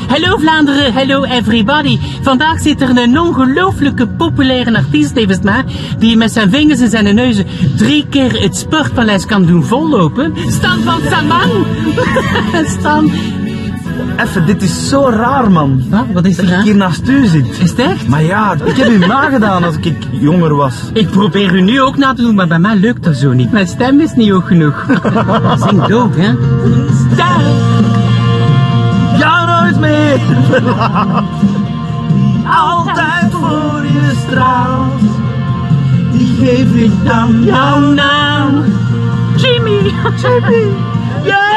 Hallo Vlaanderen, hallo everybody. Vandaag zit er een ongelooflijke populaire artiest naast mij, die met zijn vingers en zijn neuzen 3 keer het Sportpaleis kan doen vollopen. Stan van Samang. Stan. Even, dit is zo raar, man. Wat is er dat ik hier naast u zit. Is het echt? Maar ja, ik heb u nagedaan als ik jonger was. Ik probeer u nu ook na te doen, maar bij mij lukt dat zo niet. Mijn stem is niet hoog genoeg. Zing dood, hè? Stem! Ja, nooit meer verlaat. Die altijd voor je straalt. Die geef ik dan jouw naam. Jimmy! Jimmy! Yeah!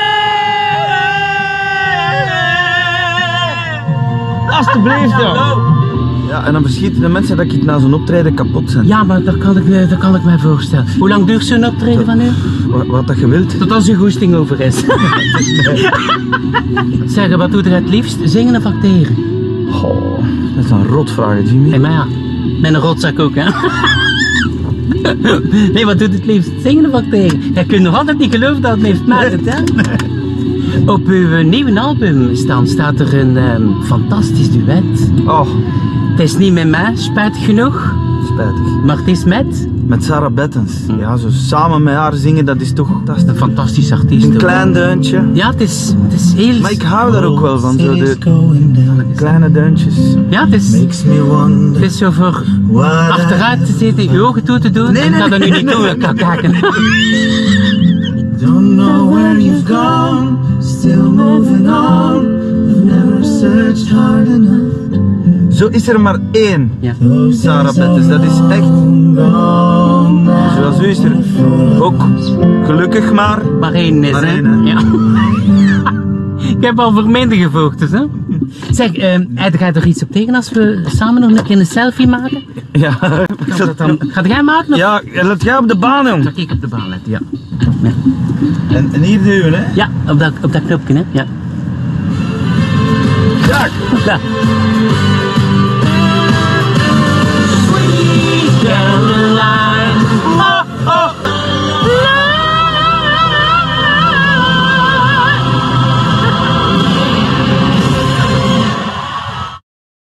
Alsjeblieft, ja. Ja, en dan verschieten de mensen dat ik na zo'n optreden kapot ben. Ja, maar dat kan ik mij voorstellen. Hoe lang duurt zo'n optreden van u? Wat dat je wilt. Tot als uw goesting over is. Zeg, wat doe je het liefst? Zingen of acteren? Oh, dat is een rotvraag, Jimmy. Hey, maar ja, met een rotzak ook, hè? Nee, wat doet het liefst? Zingen of acteren? Jij kunt nog altijd niet geloven dat het heeft maakt, hè? Op uw nieuwe album staat er een fantastisch duet. Oh. Het is niet met mij, spijtig genoeg. Spijtig. Maar het is met? Met Sarah Bettens. Ja, zo samen met haar zingen, dat is toch fantastisch. Een fantastisch artiest. Een klein deuntje. Ja, het is heel... Maar ik hou daar ook wel van, zo de kleine deuntjes. Ja, het is zo voor achteruit te zitten, je ogen toe te doen en dat er nu niet toe kan kijken. Don't know where you've gone, still moving on. I've never searched hard enough. Zo is er maar één, ja. Sarah Bettens, dat is echt. Zoals u is er ook gelukkig maar. Maar één is, hè? Ja. Ik heb al voor minder gevochten, hè? Zeg, ga je er iets op tegen als we samen nog een keer een selfie maken? Ja. Gaat jij maken? Of? Ja, laat jij op de baan, jong. Dat ik op de baan letten, ja. En hier duwen, hè? Ja, op dat knopje, hè? Ja. Ja.